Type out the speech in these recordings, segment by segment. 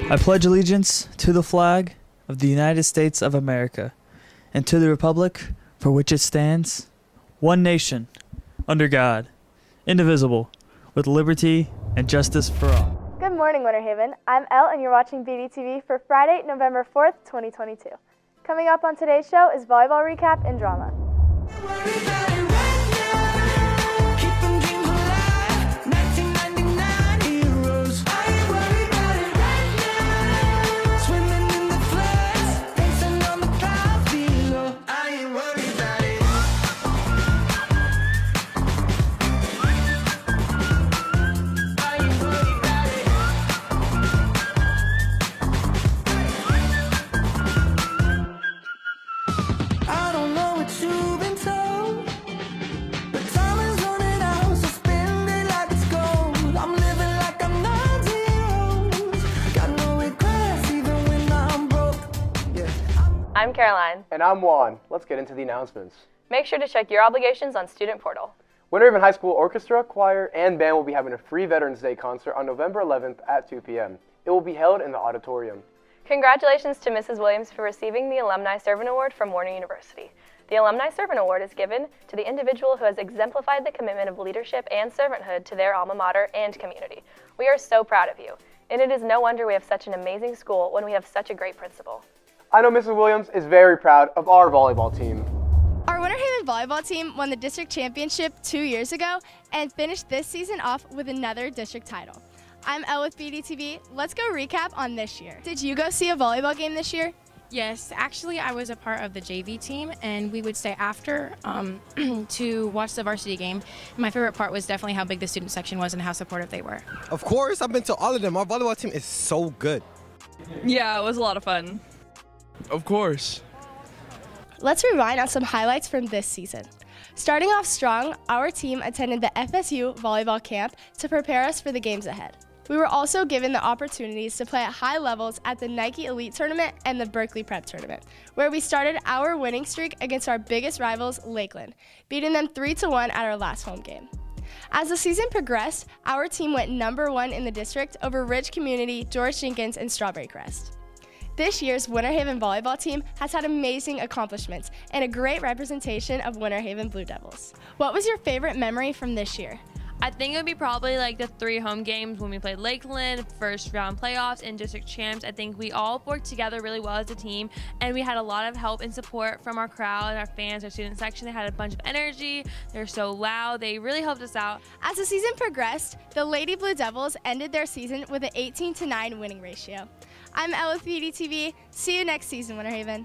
I pledge allegiance to the flag of the United States of America and to the republic for which it stands, one nation, under God, indivisible, with liberty and justice for all. Good morning, Winter Haven. I'm Elle, and you're watching BDTV for Friday, November 4th, 2022. Coming up on today's show is volleyball recap and drama. I'm Caroline. And I'm Juan. Let's get into the announcements. Make sure to check your obligations on Student Portal. Winter Haven High School Orchestra, Choir, and Band will be having a free Veterans Day concert on November 11th at 2 p.m. It will be held in the auditorium. Congratulations to Mrs. Williams for receiving the Alumni Servant Award from Warner University. The Alumni Servant Award is given to the individual who has exemplified the commitment of leadership and servanthood to their alma mater and community. We are so proud of you, and it is no wonder we have such an amazing school when we have such a great principal. I know Mrs. Williams is very proud of our volleyball team. Our Winter Haven volleyball team won the district championship 2 years ago and finished this season off with another district title. I'm Elle with BDTV. Let's go recap on this year. Did you go see a volleyball game this year? Yes, actually I was a part of the JV team, and we would stay after to watch the varsity game. My favorite part was definitely how big the student section was and how supportive they were. Of course, I've been to all of them. Our volleyball team is so good. Yeah, it was a lot of fun. Of course. Let's rewind on some highlights from this season. Starting off strong, our team attended the FSU volleyball camp to prepare us for the games ahead. We were also given the opportunities to play at high levels at the Nike Elite Tournament and the Berkeley Prep Tournament, where we started our winning streak against our biggest rivals, Lakeland, beating them 3-1 at our last home game. As the season progressed, our team went #1 in the district over Ridge Community, George Jenkins, and Strawberry Crest. This year's Winter Haven volleyball team has had amazing accomplishments and a great representation of Winter Haven Blue Devils. What was your favorite memory from this year? I think it would be probably like the 3 home games when we played Lakeland, first round playoffs, and district champs. I think we all worked together really well as a team, and we had a lot of help and support from our crowd and our fans, our student section. They had a bunch of energy. They're so loud. They really helped us out. As the season progressed, the Lady Blue Devils ended their season with an 18-9 winning ratio. I'm Elle with BDTV. See you next season, Winter Haven.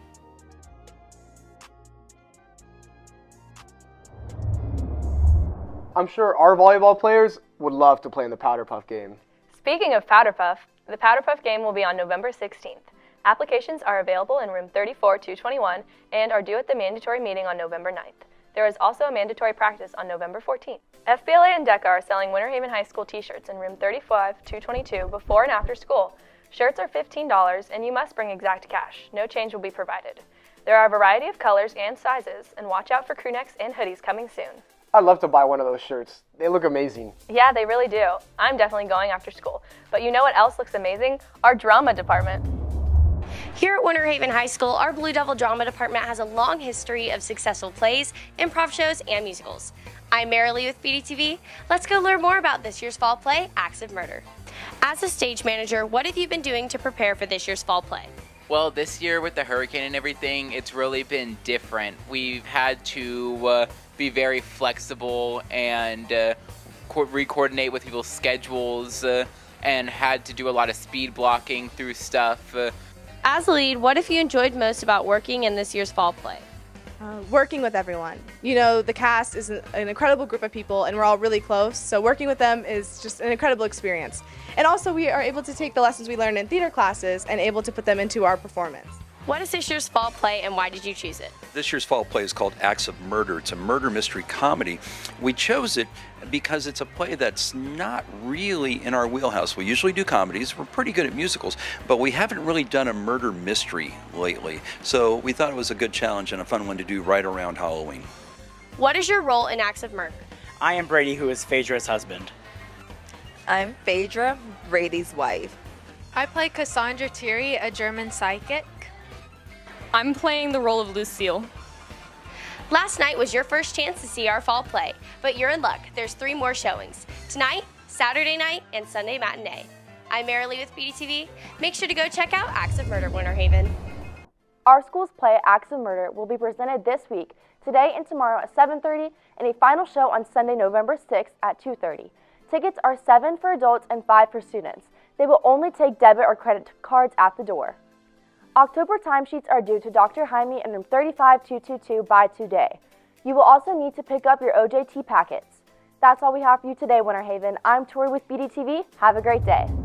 I'm sure our volleyball players would love to play in the Powder Puff game. Speaking of Powder Puff, the Powder Puff game will be on November 16th. Applications are available in room 34-221 and are due at the mandatory meeting on November 9th. There is also a mandatory practice on November 14th. FBLA and DECA are selling Winter Haven High School t-shirts in room 35-222 before and after school. Shirts are $15 and you must bring exact cash. No change will be provided. There are a variety of colors and sizes, and watch out for crew necks and hoodies coming soon. I'd love to buy one of those shirts. They look amazing. Yeah, they really do. I'm definitely going after school. But you know what else looks amazing? Our drama department. Here at Winter Haven High School, our Blue Devil Drama Department has a long history of successful plays, improv shows, and musicals. I'm Marilee with BDTV. Let's go learn more about this year's fall play, Acts of Murder. As a stage manager, what have you been doing to prepare for this year's fall play? Well, this year with the hurricane and everything, it's really been different. We've had to be very flexible and re-coordinate with people's schedules and had to do a lot of speed blocking through stuff. As a lead, what have you enjoyed most about working in this year's fall play? Working with everyone. You know, the cast is an incredible group of people and we're all really close, so working with them is just an incredible experience. And also we are able to take the lessons we learned in theater classes and able to put them into our performance. What is this year's fall play and why did you choose it? This year's fall play is called Acts of Murder. It's a murder mystery comedy. We chose it because it's a play that's not really in our wheelhouse. We usually do comedies. We're pretty good at musicals, but we haven't really done a murder mystery lately. So we thought it was a good challenge and a fun one to do right around Halloween. What is your role in Acts of Murder? I am Brady, who is Phaedra's husband. I'm Phaedra, Brady's wife. I play Cassandra Thierry, a German psychic. I'm playing the role of Lucille. Last night was your first chance to see our fall play, but you're in luck. There's 3 more showings. Tonight, Saturday night, and Sunday matinee. I'm Marilee with BDTV. Make sure to go check out Acts of Murder Winter Haven. Our school's play, Acts of Murder, will be presented this week, today and tomorrow at 7:30, and a final show on Sunday, November 6th at 2:30. Tickets are $7 for adults and $5 for students. They will only take debit or credit cards at the door. October timesheets are due to Dr. Jaime in room 35222 by today. You will also need to pick up your OJT packets. That's all we have for you today, Winter Haven. I'm Tori with BDTV. Have a great day.